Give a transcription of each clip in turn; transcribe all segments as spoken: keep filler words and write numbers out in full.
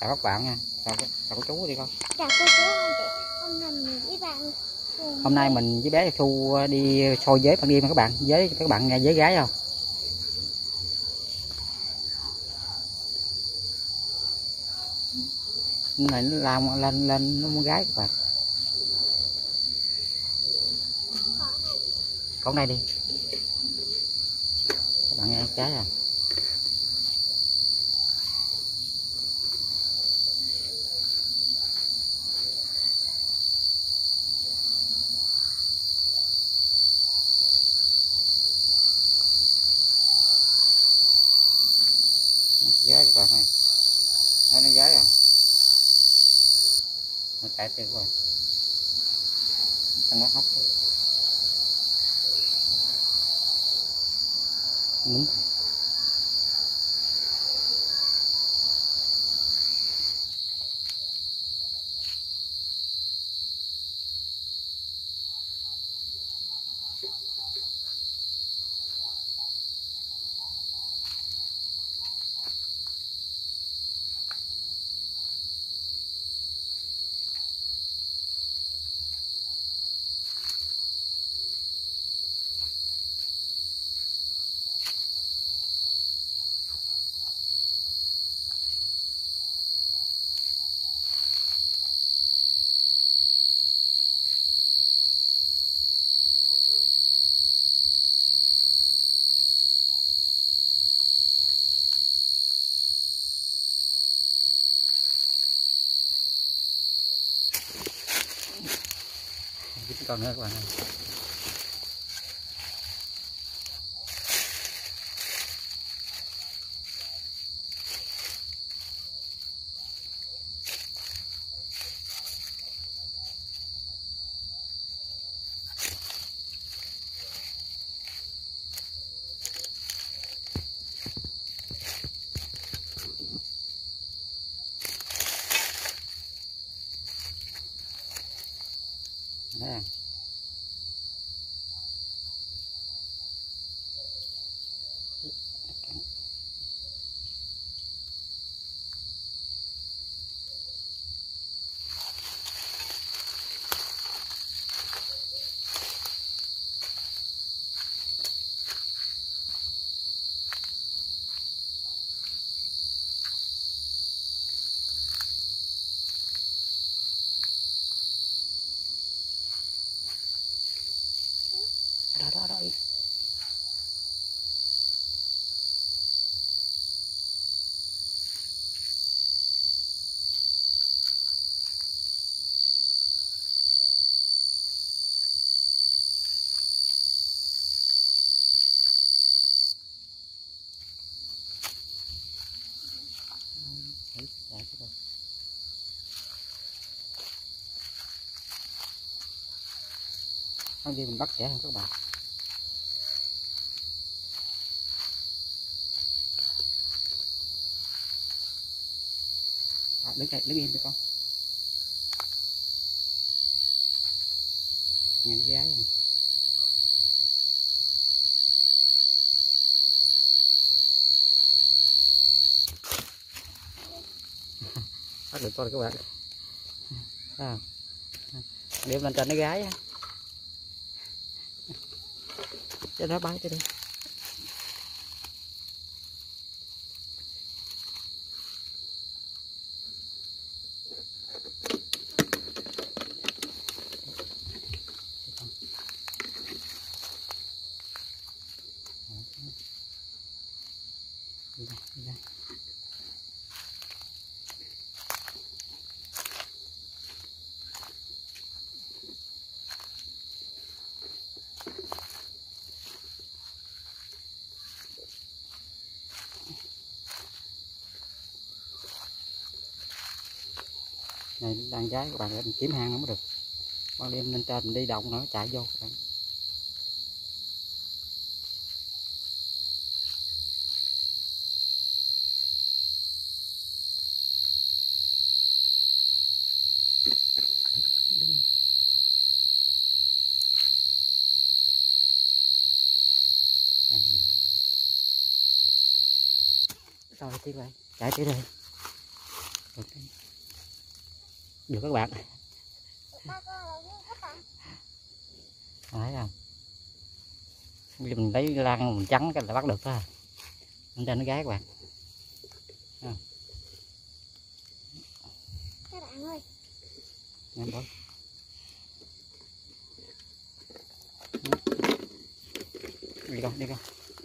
chào các bạn nha, chào, chào cô chú đi con. Chào cô chú anh chị. Hôm nay mình với bạn Hôm nay mình với bé Thu đi soi giới ban đêm các bạn, giới các bạn nghe giới gái không? Này nó làm lên lên nó muốn gái các bạn. Con này đi. Các bạn nghe trái à? Gái các bạn ơi, thấy nó gái không? Nó chạy theo rồi, nó hóc rồi. Đúng. Còn nữa các bạn ơi. Nè. Đó đó đó. Không đi mình bắt trẻ hơn các bạn. À, đứng đây, đứng im đi con. Nghe nó gái không? Bắt được con các bạn. À, điểm lên trên nó gái á. Cho nó bay cho đi. Đi đây, đi đây. Này đang gái các bạn, mình kiếm hang nó mới được. Ban đêm lên trên mình đi động nó chạy vô các bạn. Rồi tiếp vậy, chạy tiếp đây. Được các bạn. ba con là như các bạn. Thấy không? Bây giờ mình lấy lan mình trắng cái là bắt được đó. Lên trên nó gái các bạn. À. Các bạn ơi. Em bó. Đi con, đi con.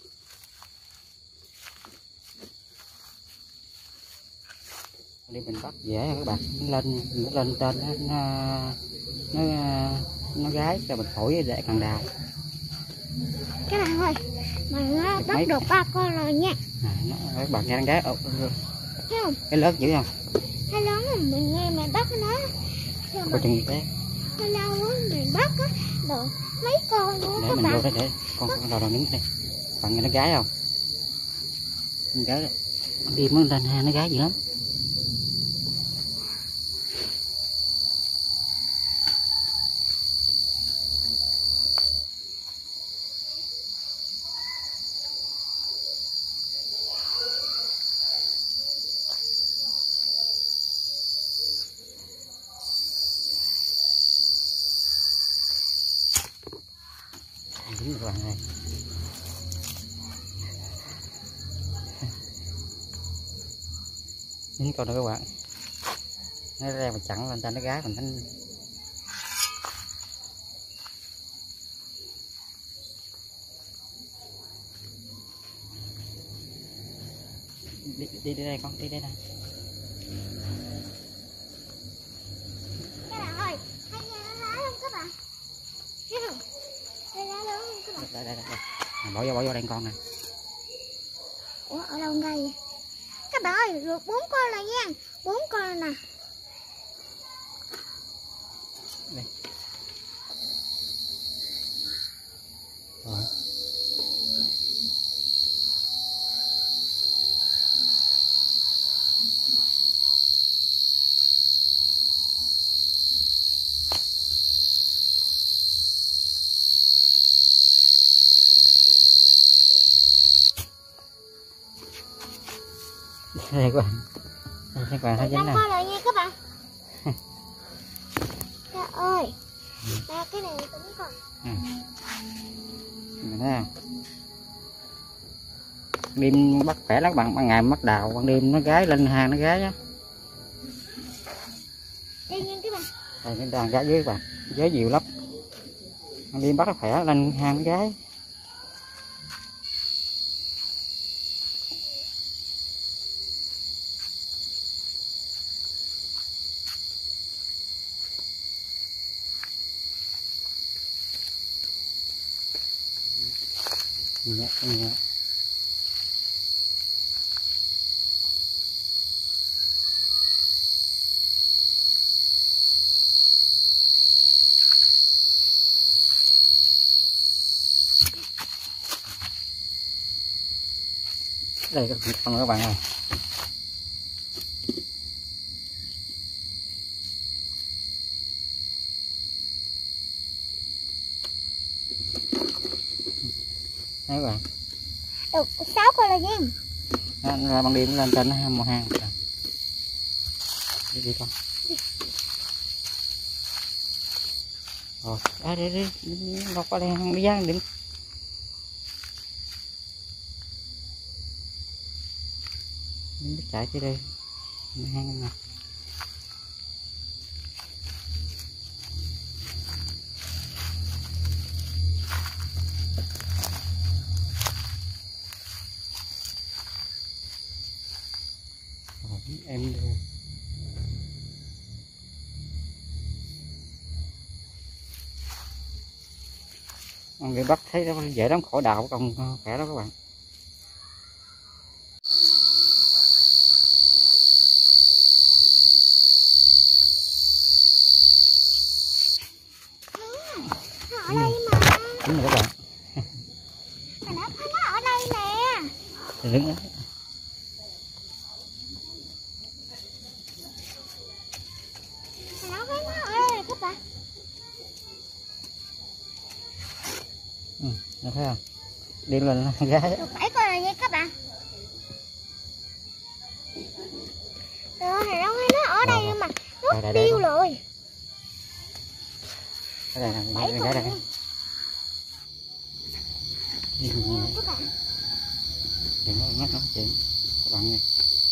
Đi mình bắt dễ các bạn, lên lên trên nó nó nó, nó gái rồi mình thổi để càng đào. Các bạn ơi, mình nó bắt mấy... được ba con rồi nha. À, nó, các bạn nghe con gái. Ồ, thấy không? Cái lớn dữ không? Cái lớn mà mình nghe mày bắt nó. Coi chừng thế. Nó lâu á, mình bắt á, được mấy con nữa để các mình bạn. vô đó để con con đầu đầu đứng đây. Bạn nghe nó gái không? Con gái đi mới lên ha, nó gái dữ lắm. Dính các bạn ơi. Dính con nữa các bạn. Nó ra mà chặn lên trên nó gái mình thanh. Đi, đi, đi đây con, đi đây nè. Các bạn ơi, hay nghe nó lá không các bạn? Thấy không? Đây lá lớn không các bạn? Đây, đây, đây, đây. À, bỏ vô, bỏ vô đây con nè. Ủa, ở đâu đây vậy? Các bạn ơi, được bốn con rồi nha. Bốn con rồi nè. Đây. Rồi. Đây các bạn. Đây các bạn thấy dính nè. năm con rồi nha các bạn. Trời ơi. Ba cái này cũng còn. Ừ. Mình thấy không? Đêm bắt khỏe lắm bạn, ban ngày bắt đào, ban đêm nó gái lên hang nó gái á. Đây nha các bạn. Đây cái đàn gái dưới các bạn, gái nhiều lắm. Ban đêm bắt nó khỏe lên hang nó gái. Nhẹ, nhẹ. Đây các con các bạn ơi. Đấy các bạn. Được sáu con rồi nha. Nó ra ban đêm lên trên nó một hang. Đi đi con. Rồi, à, đi đi, đi lọt qua đây đi ra đừng. Đừng chạy tới đây. Hang nè. Em đưa. Người bắt thấy nó dễ lắm, khỏi đào còn khỏe đó các bạn. Ở đây mà. Đúng rồi các bạn. Mà nó thấy nó ở đây nè. Thì đứng đó. Mà nó thấy nó ở đây nè các bạn. Ừ, thấy không? Đi lên gái. Được bảy con rồi nha các bạn. Rồi thằng Long ơi, nó ở đây Rồi, mà Đây, nó đây, đây, tiêu đây. rồi. Đây này, Bảy đây, con đây, đây. luôn. Nhiều các bạn. Chuyện nó nhắc nói chuyện các bạn ơi.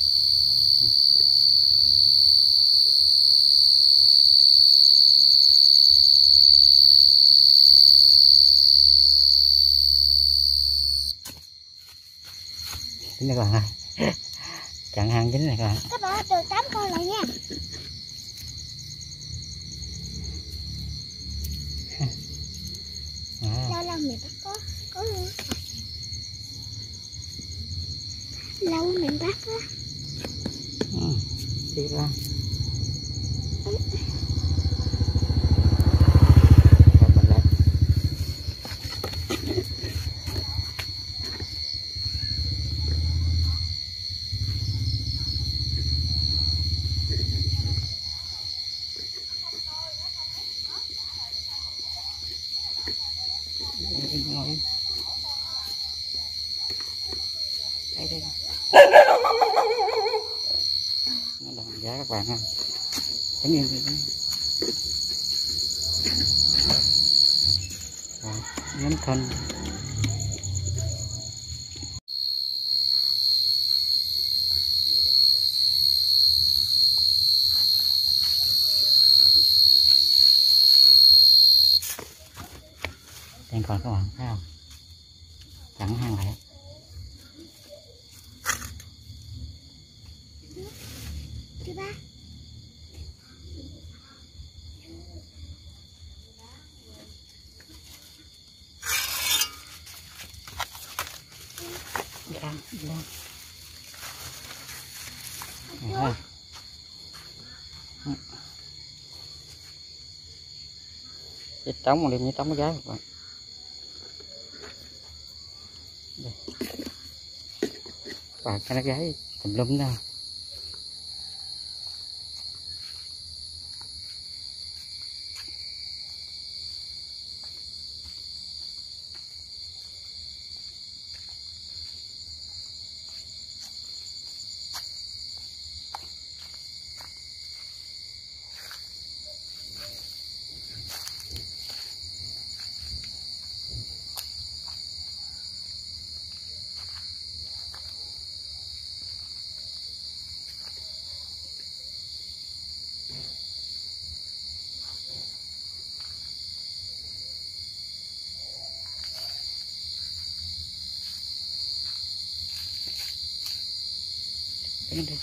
Chính các bạn ơi. Chặn hang chính này các bạn. Các bạn được tám con lại nha. À, Lâu lâu miền Bắc có có luôn. Lâu miền Bắc á. ừ, đi ra. Rồi mình lại. Ngồi. Đây đây. Nó đàn giá các bạn ha. Đứng yên đi. Rồi, nhấn thân. Đang còn các bạn thấy không? Chặn hang lại. Thứ ba. Ra, ra. À, cái trống mà đem với trống cái gái các bạn. Đây. Và cái nó gái tùm lum đó. Đứng đi.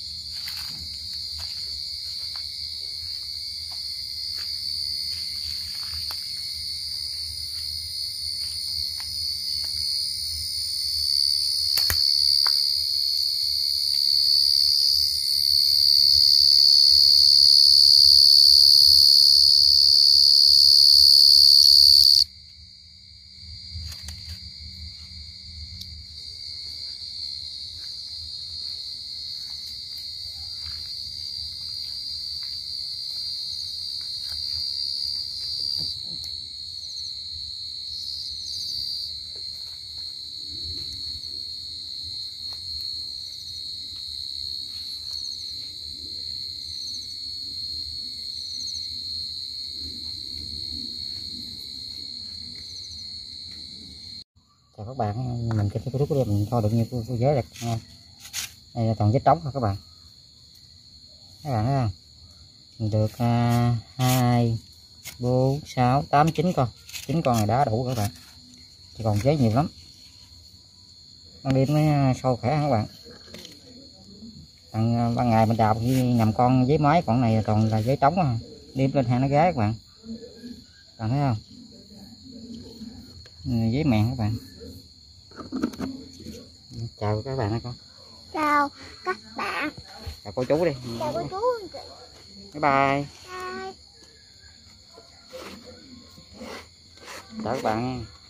Chào các bạn, mình trên cái lúc mình coi được như cô giới đẹp nha. Đây là toàn vết trống thôi các bạn. Các bạn thấy không? Mình được uh, hai, bốn, sáu, tám, chín con. chín con này đã đủ các bạn. Chỉ còn giấy nhiều lắm. Ban đêm mới sâu khỏe các bạn. Ban, ban ngày mình đào nhầm con giấy máy, còn này còn là giấy trống à. Đêm lên hang nó gái các bạn. Bạn thấy không? Giấy mèn các bạn. Chào các bạn con. Chào các bạn. Chào cô chú đi. Chào cô chú. Bye bye. Bye. Chào các bạn nha.